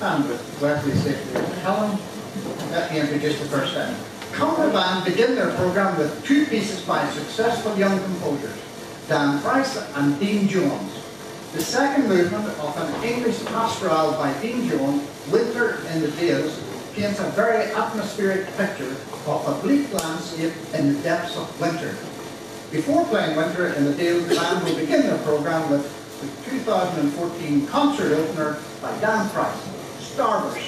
and with Wesley Safety and Helen, let me introduce the first time. Come the band begin their programme with two pieces by successful young composers, Dan Price and Dean Jones. The second movement of an English pastoral by Dean Jones, Winter in the Dales, paints a very atmospheric picture of a bleak landscape in the depths of winter. Before playing Winter in the Dales, the band will begin their programme with the 2014 concert opener by Dan Price, Starburst.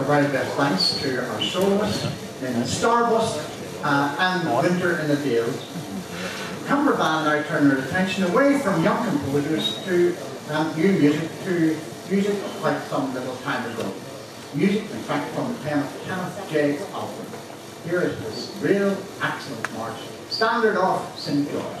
our very best thanks to our soloists in Starbust and Winter in the Dale. Cumber Band now turn their attention away from young composers to new music to music quite some little time ago. Music, in fact, from the pen of Kenneth J. Alford. Here is this real excellent march, Standard of St. George.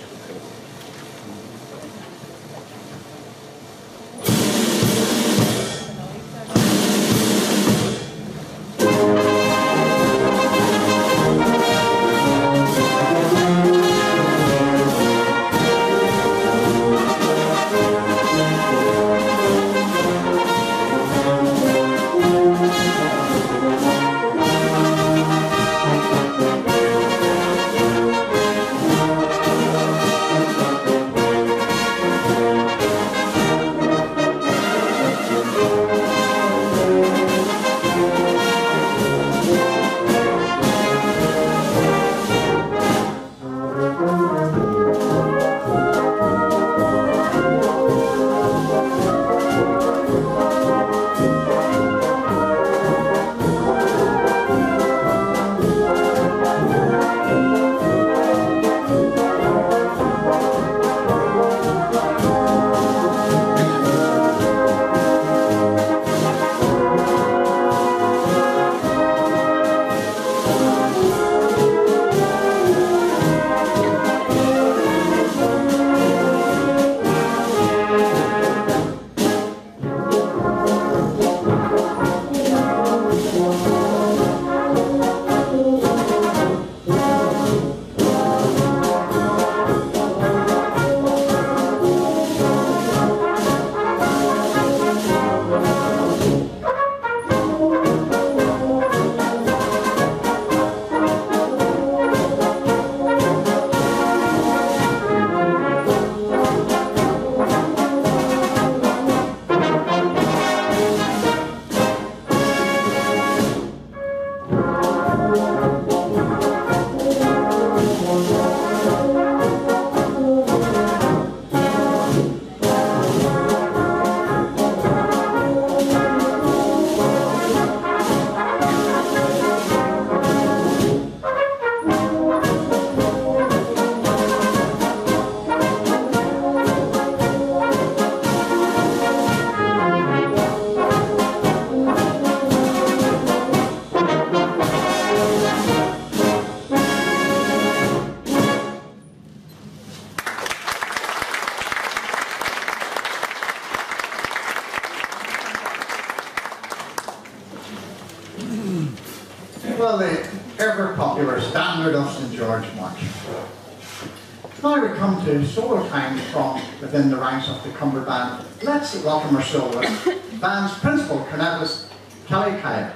Well, the ever-popular Standard of St. George March. Now we come to solo time from within the ranks of the Cumber Band. Let's welcome our soloist, band's principal cornetist, Kelly Kyle.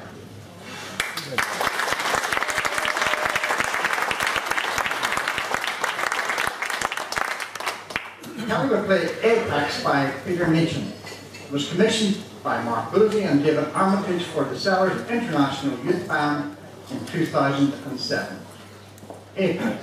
Kelly will play Apex by Peter Meacham. It was commissioned by Mark Boothby and David Armitage for the Sellers International Youth Band in 2007. Apex.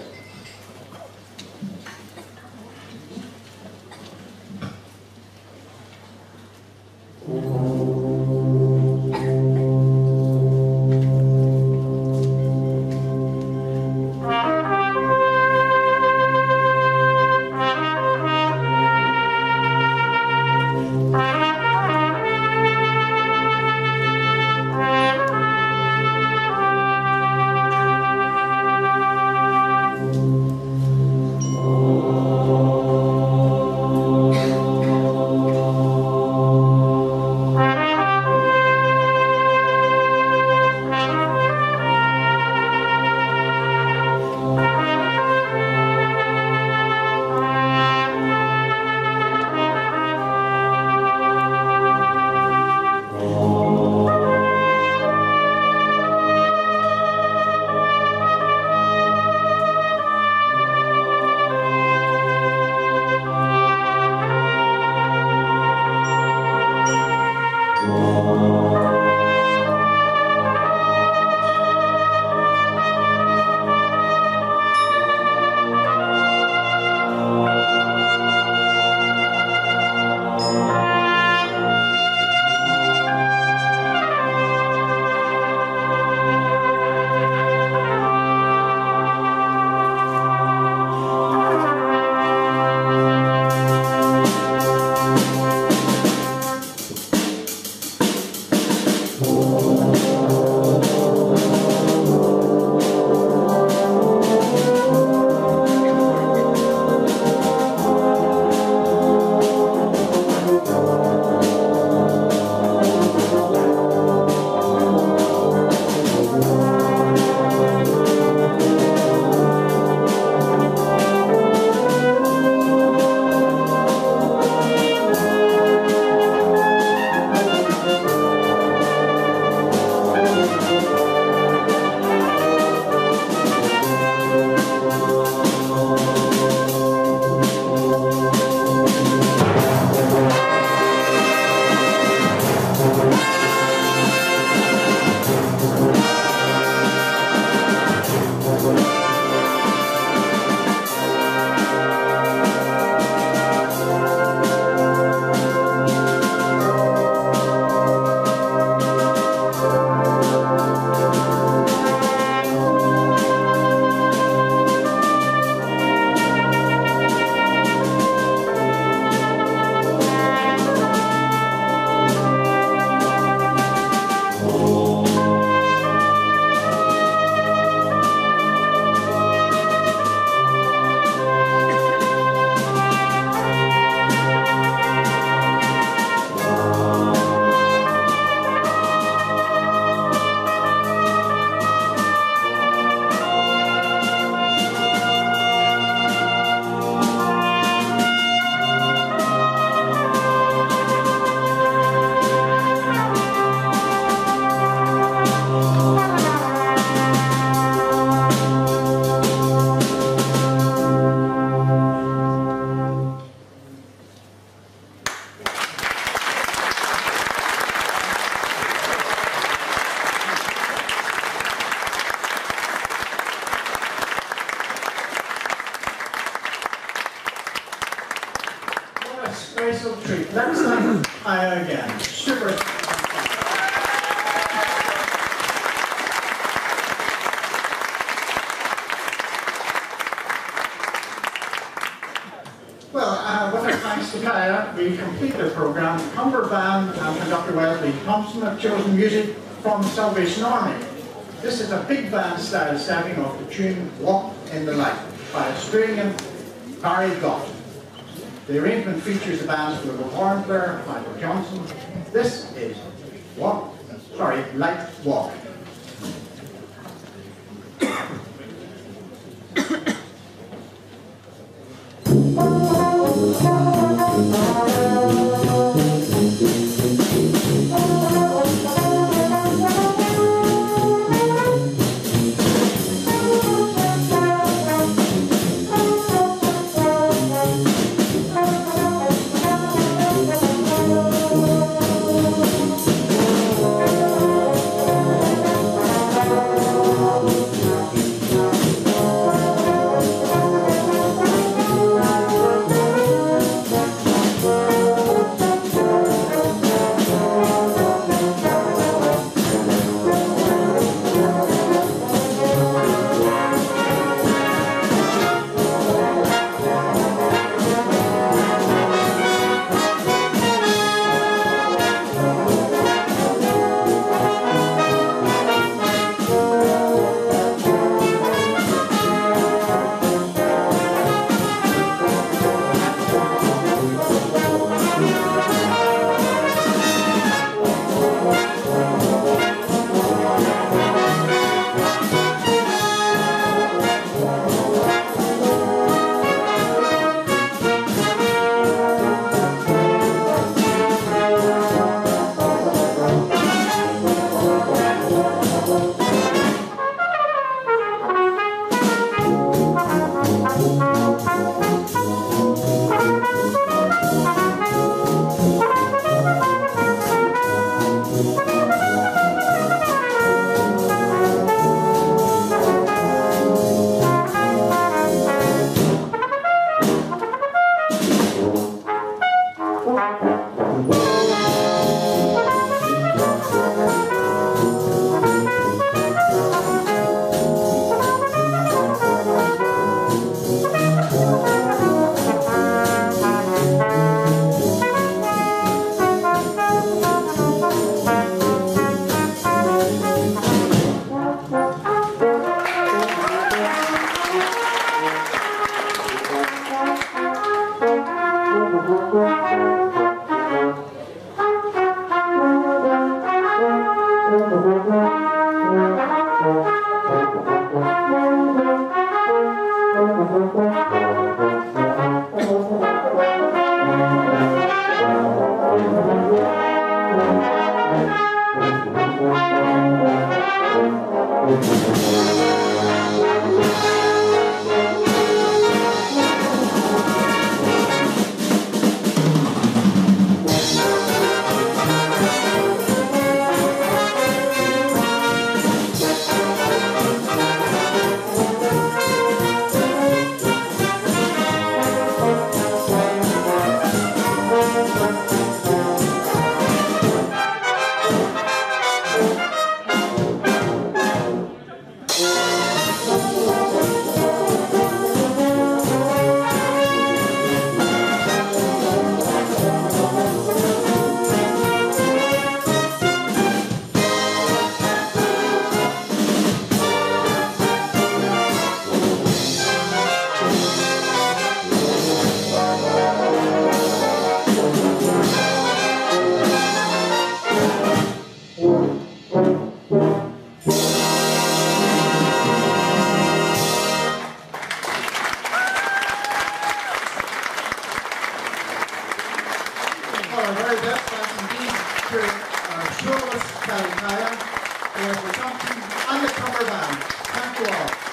a special treat. Let's thank Aya again. Super. Well, with our thanks to Kaya, we complete the programme. Cumber Band and Conductor Wesley Thompson have chosen music from the Salvation Army. This is a big band style stepping off the tune Walk in the Light by Australian Barry Gott. The arrangement features the band's little horn player, Michael Johnson. This is Light Walk. Soloist Kaya, Wesley Thompson, and the Cumber Band. Thank you all.